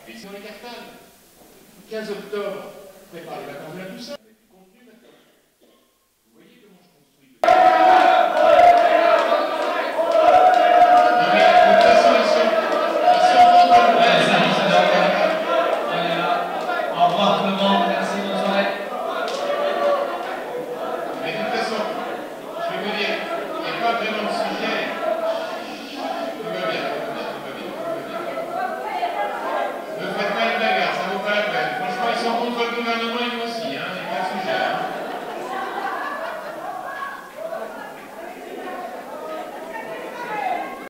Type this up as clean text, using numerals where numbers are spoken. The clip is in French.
Et c'est dans les cartables. 15 octobre, prépare les vacances de la Toussaint.